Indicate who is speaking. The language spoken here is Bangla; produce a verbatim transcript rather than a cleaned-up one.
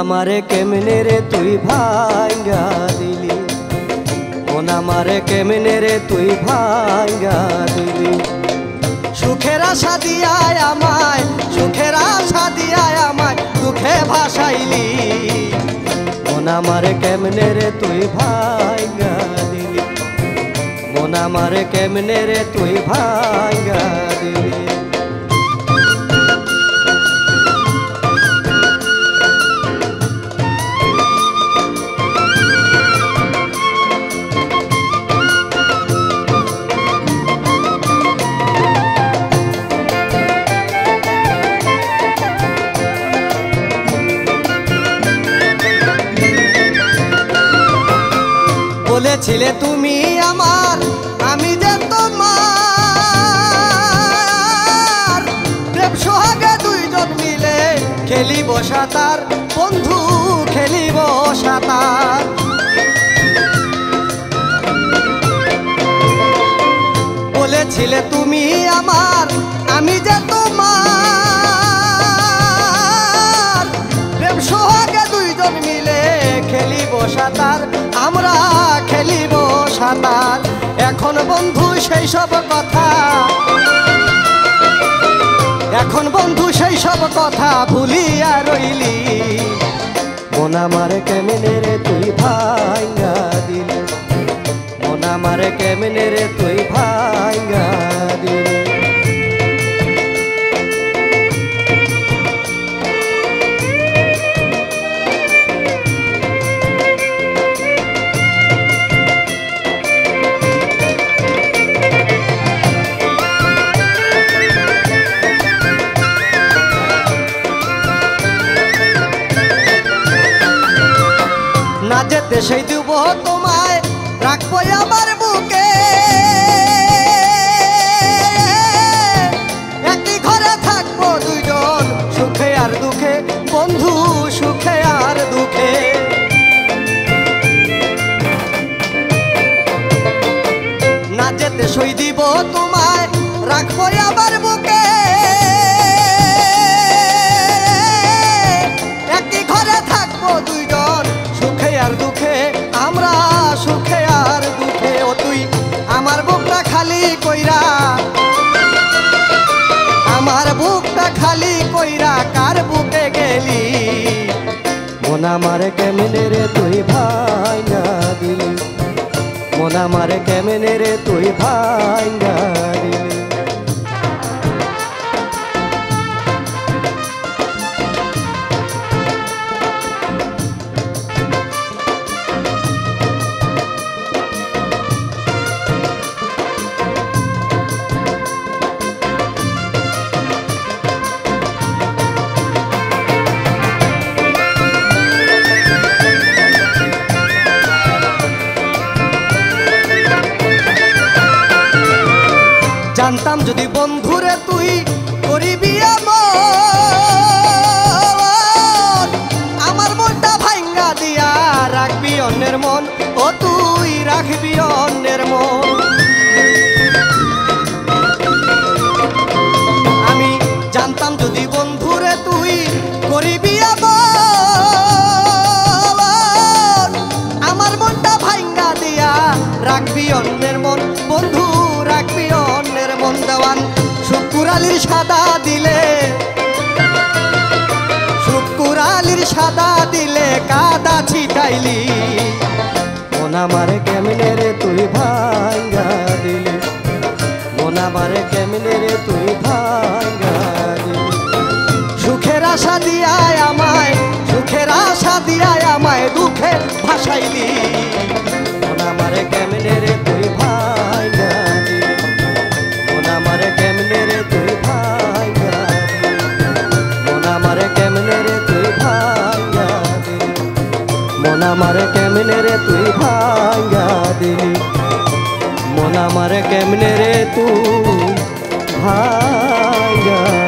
Speaker 1: আমারে কেমনে রে তুই ভাঙ্গা দিলি, মন আমারে কেমনে রে তুই ভাঙ্গা দিলি। সুখের আশা দিয়ায় আমায়, সুখের আশা দিয়ায় আমায় দুঃখে ভাসাইলি, মন আমারে কেমনে রে তুই ভাঙ্গা দিলি, মন আমারে কেমনে রে তুই ভাঙ্গা দিলি। বলেছিলে তুমি আমার, আমি যে তোমার, প্রেম সোহাগে দুইজন মিলে খেলিব সাঁতার, বন্ধু খেলিব সাঁতার। বলেছিলে তুমি আমার, আমি যে তোমার, প্রেম সোহাগে দুইজন মিলে খেলিব সাঁতার, আমরা খেলিব সাঁতার। এখন বন্ধু সেই সব কথা, এখন বন্ধু সেই সব কথা ভুলিয়া রইলি, মন আমারে কেমনে রে তুই ভাঙ্গা দিলি, মন আমারে কেমনে রে তুই ভাঙ্গা দিলি। না যেতে সেই দিব তোমায় রাখবো আমার বুকে, একই ঘরে থাকবো দুইজন সুখে আর দুঃখে, বন্ধু সুখে আর দুঃখে। না যেতে সই দিব তোমায় রাখবো আমার বুকে, একই ঘরে থাকবো দুইজন সুখে আর দুঃখে, আমরা সুখে আর দুঃখে। ও তুই আমার বুকটা খালি কইরা, আমার বুকটা খালি কইরা কার বুকে গেলি, মন আমারে কেমনে রে তুই ভাঙ্গা দিলি, মন আমারে কেমনে রে তুই ভাঙ্গা দিলি। জানতাম যদি বন্ধুরে তুই করিবি এমন, আমার মনটা ভাঙ্গা দিয়া রাখবি অন্যের মন, ও তুই রাখবি অন্যের মন। আমি জানতাম যদি বন্ধুরে তুই করিবি এমন, আমার মনটা ভাঙ্গা দিয়া রাখবি অন্যের মন, বন্ধু রাখবি অন্যের মন। দেওয়ান শুকুর আলীর সাদা দিলে, শুকুর আলীর সাদা দিলে কাদা ছিটাইলি, মন আমারে কেমনে রে তুই ভাঙ্গা দিলি, মন আমারে কেমনে রে তুই ভাঙ্গা দিলি। সুখের আশা দিয়ায় আমায়, সুখের আশা দিয়ায় আমায় দুঃখে ভাসাইলি, মন আমারে কেমনে রে তুই ভাঙ্গা দিলি, মন আমারে কেমনে রে তুই ভাঙ্গা দিলি, মন আমারে কেমনে রে তুই ভাঙ্গা দিলি, মন আমারে কেমনে রে তুই ভাঙ্গা দিলি, মন আমারে কেমনে রে তুই ভাঙ্গা